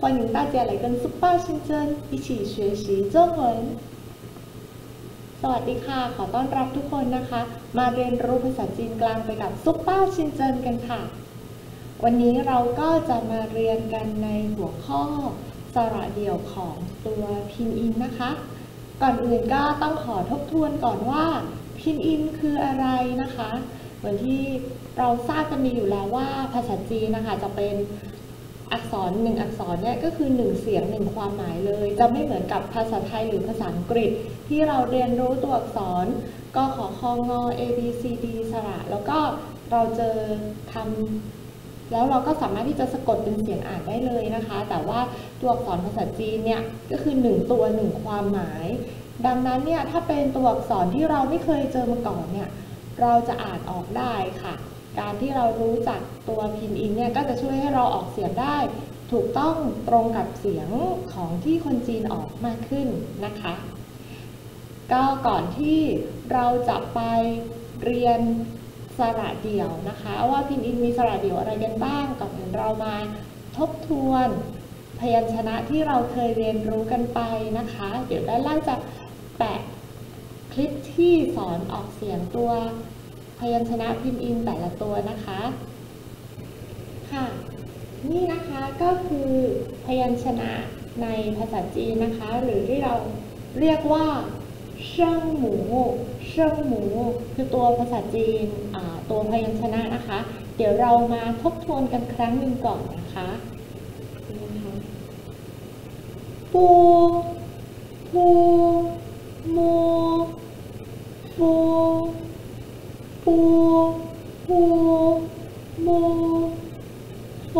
欢迎大家来跟ซุปเปอร์ชินเจิ้น一起学习中文สวัสดีค่ะขอต้อนรับทุกคนนะคะมาเรียนรู้ภาษาจีนกลางไปกับซุปเปอร์ชินเจิ้นกันค่ะวันนี้เราก็จะมาเรียนกันในหัวข้อสระเดี่ยวของตัวพินอินนะคะก่อนอื่นก็ต้องขอทบทวนก่อนว่าพินอินคืออะไรนะคะเหมือนที่เราทราบกันดีอยู่แล้วว่าภาษาจีนนะคะจะเป็นอักษรหนึ่งอักษรเนี่ยก็คือ1เสียง1ความหมายเลยจะไม่เหมือนกับภาษาไทยหรือภาษาอังกฤษที่เราเรียนรู้ตัวอักษรก็ขอคองอ A B C D สระแล้วก็เราเจอคำแล้วเราก็สามารถที่จะสะกดเป็นเสียงอ่านได้เลยนะคะแต่ว่าตัวอักษรภาษาจีนเนี่ยก็คือ1ตัว1ความหมายดังนั้นเนี่ยถ้าเป็นตัวอักษรที่เราไม่เคยเจอมาก่อนเนี่ยเราจะอ่านออกได้ค่ะการที่เรารู้จักตัวพินอินเนี่ยก็จะช่วยให้เราออกเสียงได้ถูกต้องตรงกับเสียงของที่คนจีนออกมากขึ้นนะคะก็ก่อนที่เราจะไปเรียนสระเดี่ยวนะคะว่าพินอินมีสระเดี่ยวอะไรกันบ้างก่อนอื่นเรามาทบทวนพยัญชนะที่เราเคยเรียนรู้กันไปนะคะเดี๋ยวด้านล่างจะแปะคลิปที่สอนออกเสียงตัวพยัญชนะพินอินแต่ละตัวนะคะค่ะนี่นะคะก็คือพยัญชนะในภาษาจีนนะคะหรือที่เราเรียกว่าเชิงหมูคือตัวภาษาจีนตัวพยัญชนะนะคะเดี๋ยวเรามาทบทวนกันครั้งหนึ่งก่อนนะคะปูมูฟูปูมูโฟ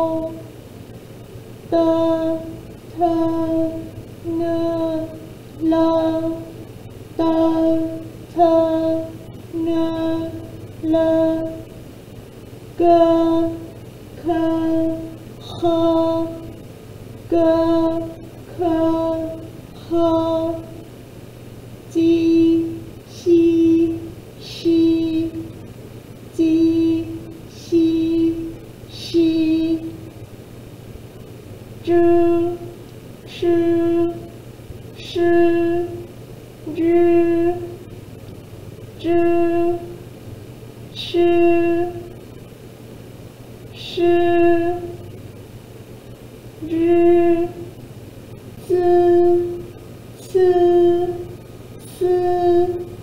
เตเทเนเลเตเทเนเลเกเคเคเกเคเคจีชีชีจีชีชีจื้อชื่อชื่อจื้อจื้อชื่อชื่อจื้อซื่อซื่อ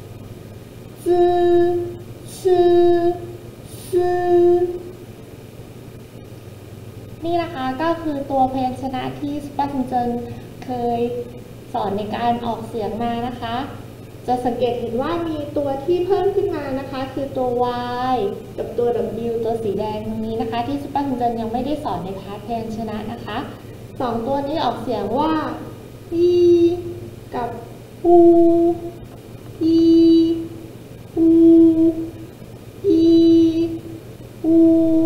นี่นะคะก็คือตัวพยัญชนะที่ซุปเปอร์ชินเจิ้นเคยสอนในการออกเสียงมานะคะจะสังเกตเห็นว่ามีตัวที่เพิ่มขึ้นมานะคะคือตัว Y กับตัว W ตัวสีแดงตรงนี้นะคะที่ซุปเปอร์ชินเจิ้นยังไม่ได้สอนในพาร์ทพยัญชนะนะคะ2ตัวนี้ออกเสียงว่า E กับ U E U E U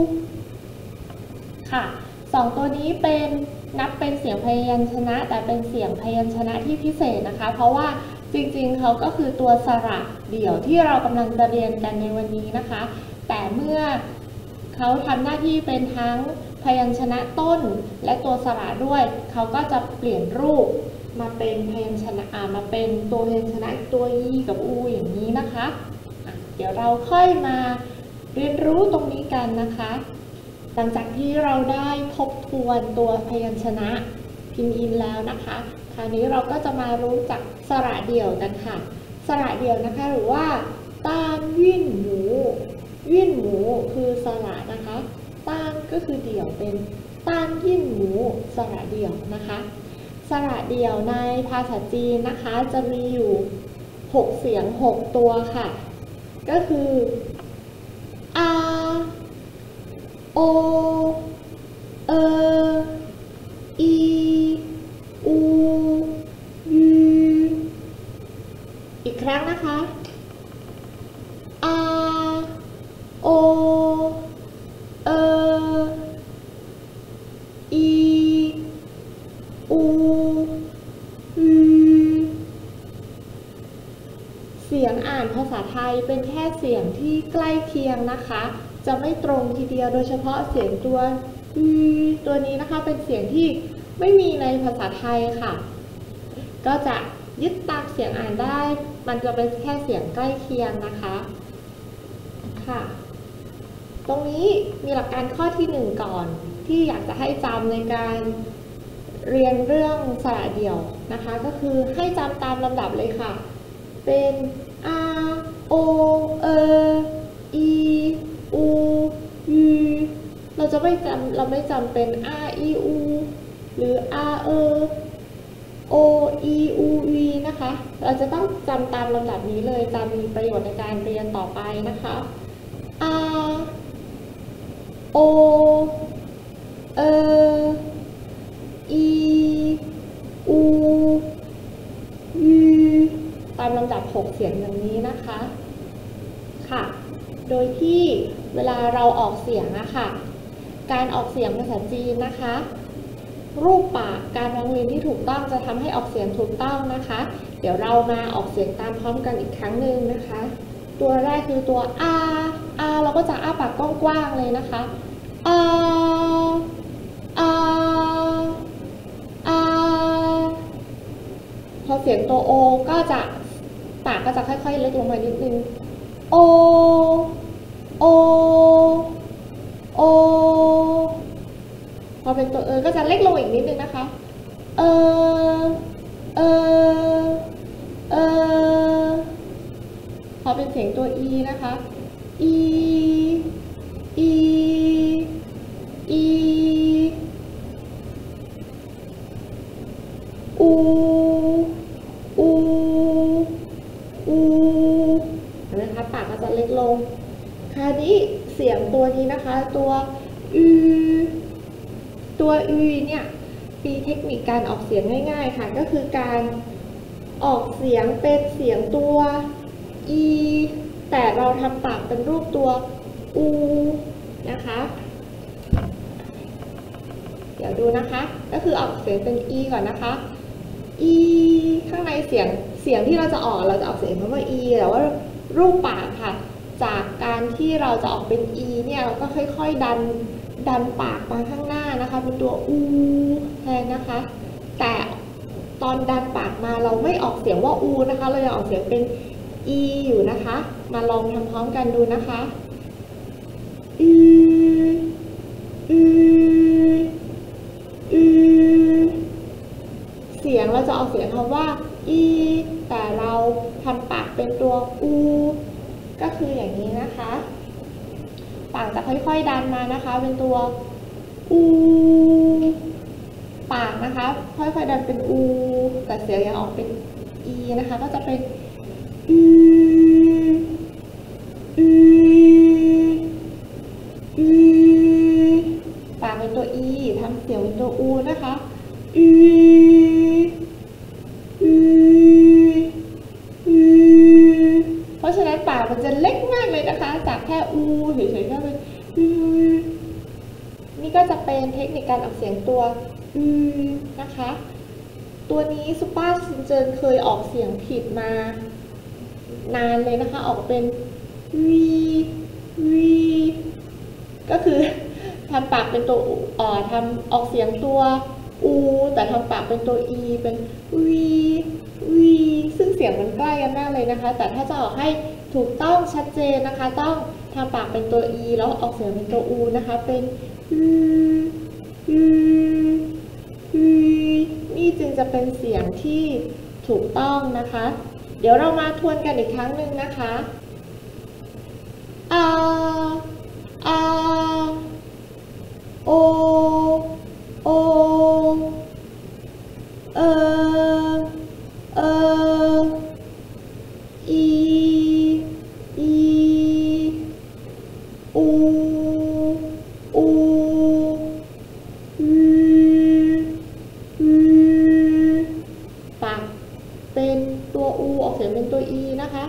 ค่ะ2ตัวนี้เป็นนับเป็นเสียงพยัญชนะแต่เป็นเสียงพยัญชนะที่พิเศษนะคะเพราะว่าจริงๆเขาก็คือตัวสระเดี่ยวที่เรากำลังจะเรียนกันในวันนี้นะคะแต่เมื่อเขาทำหน้าที่เป็นทั้งพยัญชนะต้นและตัวสระด้วยเขาก็จะเปลี่ยนรูปมาเป็นพยัญชนะมาเป็นตัวพยัญชนะตัวยีกับอูอย่างนี้นะคะเดี๋ยวเราค่อยมาเรียนรู้ตรงนี้กันนะคะหลังจากที่เราได้ทบทวนตัวพยัญชนะพินอินแล้วนะคะคราวนี้เราก็จะมารู้จักสระเดี่ยวกันค่ะสระเดี่ยวนะคะหรือว่าต้านยื่นหมูคือสระนะคะต้านก็คือเดี่ยวเป็นต้านยื่นหมูสระเดี่ยวนะคะสระเดี่ยวในภาษาจีนนะคะจะมีอยู่6เสียง6ตัวค่ะก็คืออาโออีอูยูอีกครั้งนะคะอาโออีอูยูเสียงอ่านภาษาไทยเป็นแค่เสียงที่ใกล้เคียงนะคะจะไม่ตรงทีเดียวโดยเฉพาะเสียงตัวนี้นะคะเป็นเสียงที่ไม่มีในภาษาไทยค่ะก็จะยึดตามเสียงอ่านได้มันจะเป็นแค่เสียงใกล้เคียงนะคะค่ะตรงนี้มีหลักการข้อที่1ก่อนที่อยากจะให้จำในการเรียนเรื่องสระเดี่ยวนะคะก็คือให้จำตามลำดับเลยค่ะเป็น a o e u u เราไม่จำเป็น a i u หรือ a o e u v นะคะเราจะต้องจำตามลำดับนี้เลยจะมีประโยชน์ในการเรียนต่อไปนะคะ a o e u u ตามลำดับ6เสียงอย่างนี้นะคะค่ะโดยที่เวลาเราออกเสียงนะคะการออกเสียงภาษาจีนนะคะรูปปากการวางลิ้นที่ถูกต้องจะทำให้ออกเสียงถูกต้องนะคะเดี๋ยวเรามาออกเสียงตามพร้อมกันอีกครั้งหนึ่งนะคะตัวแรกคือตัว a เราก็จะอ้าปากกว้างๆเลยนะคะ a พอเสียงตัว o ก็จะปากก็จะค่อยๆเล็กลงมานิดนึง o พอเป็นตัวก็จะเล็กลงอีกนิดนึงนะคะพอเป็นเสียงตัว e นะคะ e uเห็นไหมคะปากก็จะเล็กลงคราวนี้เสียงตัวนี้นะคะตัวเนี่ยมีเทคนิคการออกเสียงง่ายๆค่ะก็คือการออกเสียงเป็นเสียงตัว e แต่เราทำปากเป็นรูปตัว u นะคะเดี๋ยวดูนะคะก็คือออกเสียงเป็น e ก่อนนะคะ e ข้างในเสียงที่เราจะออกเสียงคำว่า e แต่ว่ารูปปากค่ะจากการที่เราจะออกเป็น e เนี่ยเราก็ค่อยๆดันปากมาข้างหน้านะคะเป็นตัว u แทนนะคะแต่ตอนดันปากมาเราไม่ออกเสียงว่า u นะคะเรายังออกเสียงเป็น e อยู่นะคะมาลองทำพร้อมกันดูนะคะเสียงเราจะออกเสียงคำว่า e แต่เราทำปากเป็นตัว u ก็คืออย่างนี้นะคะปากจะค่อยๆดันมานะคะเป็นตัว u ปากนะคะค่อยๆดันเป็น u แต่เสียงยังออกเป็น e นะคะก็จะเป็นปากเป็นตัว e ทำเสียงเป็นตัว u นะคะเพราะฉะนั้นปากมันจะเล็กมากเลยนะคะจากแค่ u เฉยๆก็เป็นนี่ก็จะเป็นเทคนิคการออกเสียงตัวนะคะตัวนี้ซุปเปอร์ซินเจินเคยออกเสียงผิดมานานเลยนะคะออกเป็นวีก็คือทำปากเป็นตัวทำออกเสียงตัว u แต่ทำปากเป็นตัว e เป็นวีซึ่งเสียงมันใกล้กันมากเลยนะคะแต่ถ้าจะออกให้ถูกต้องชัดเจนนะคะต้องทำปากเป็นตัว e แล้วออกเสียงเป็นตัว u นะคะเป็นนี่จึงจะเป็นเสียงที่ถูกต้องนะคะเดี๋ยวเรามาทวนกันอีกครั้งหนึ่งนะคะโอปากเป็นตัว u ออกเสียงเป็นตัว e นะคะ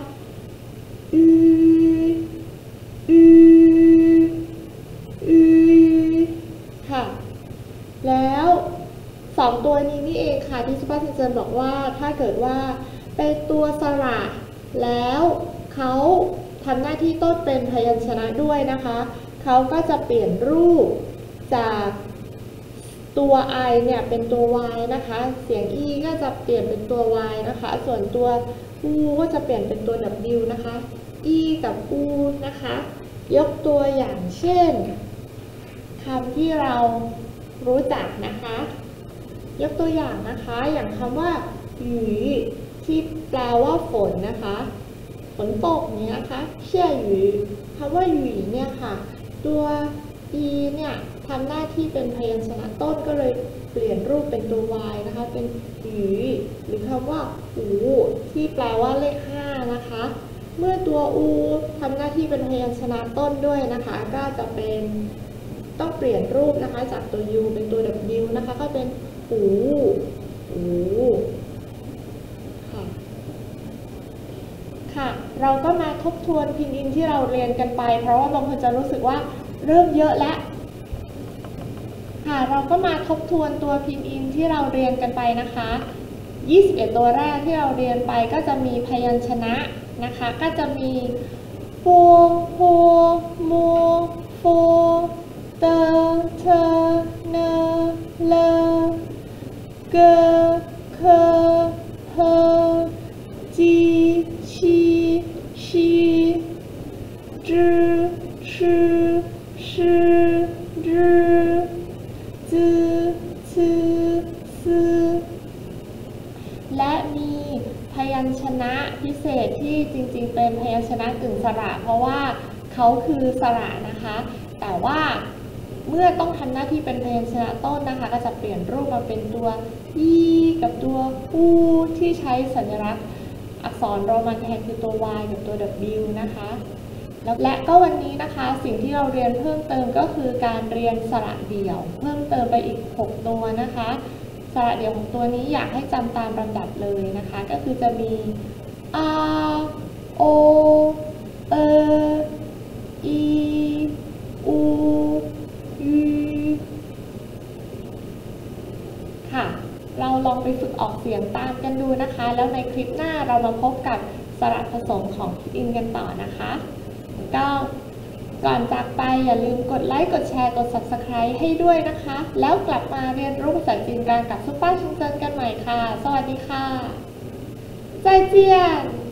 ค่ะแล้ว2ตัวนี้นี่เองค่ะที่ซุปเปอร์ซินเจินบอกว่าถ้าเกิดว่าเป็นตัวสระแล้วเขาทำหน้าที่ต้นเป็นพยัญชนะด้วยนะคะเขาก็จะเปลี่ยนรูปจากตตัว I เนี่ยเป็นตัว Y นะคะเสียง E ก็จะเปลี่ยนเป็นตัว Y นะคะส่วนตัว U ก็จะเปลี่ยนเป็นตัว W นะคะ E กับ U นะคะยกตัวอย่างเช่นคำที่เรารู้จักนะคะยกตัวอย่างนะคะอย่างคำว่าหยีที่แปลว่าฝนนะคะฝนตกนี้นะคะเชี่ยหยีคำว่าหยีเนี่ยค่ะตัว e เนี่ยทำหน้าที่เป็นพยัญชนะต้นก็เลยเปลี่ยนรูปเป็นตัว y นะคะเป็นหยีหรือคำว่าอูที่แปลว่าเลข5นะคะเมื่อตัว u ทำหน้าที่เป็นพยัญชนะต้นด้วยนะคะก็จะเป็นต้องเปลี่ยนรูปนะคะจากตัว u เป็นตัว w นะคะก็เป็นอูค่ะเราก็มาทบทวนพินอินที่เราเรียนกันไปเพราะว่าบางคนจะรู้สึกว่าเริ่มเยอะแล้วค่ะเราก็มาทบทวนตัวพินอินที่เราเรียนกันไปนะคะ21ตัวแรกที่เราเรียนไปก็จะมีพยัญชนะนะคะก็จะมีปูโฮโมโฟเตเทเนเลเกเคเฮจีชีชีจื้อชื่อชื่อจื้อจื้อซื่อซื่อและมีพยัญชนะพิเศษที่จริงๆเป็นพยัญชนะกึ่งสระเพราะว่าเขาคือสระนะคะแต่ว่าเมื่อต้องทำหน้าที่เป็นพยัญชนะต้นนะคะก็จะเปลี่ยนรูปมาเป็นตัว e กับตัว u ที่ใช้สัญลักษณ์อักษรโรมันแทนคือตัว y กับตัว w นะคะและก็วันนี้นะคะสิ่งที่เราเรียนเพิ่มเติมก็คือการเรียนสระเดี่ยวเพิ่มเติมไปอีก6ตัวนะคะสระเดี่ยวของตัวนี้อยากให้จำตามลำดับเลยนะคะก็คือจะมี r o e i u u ค่ะเราลองไปฝึกออกเสียงตามกันดูนะคะแล้วในคลิปหน้าเรามาพบกับสระผสมของพินอินกันต่อนะคะก็ก่อนจากไปอย่าลืมกดไลค์กดแชร์กด Subscribe ให้ด้วยนะคะแล้วกลับมาเรียนรู้ภาษาจีนกลางกับซุปเปอร์ชิงเจินกันใหม่ค่ะสวัสดีค่ะ再见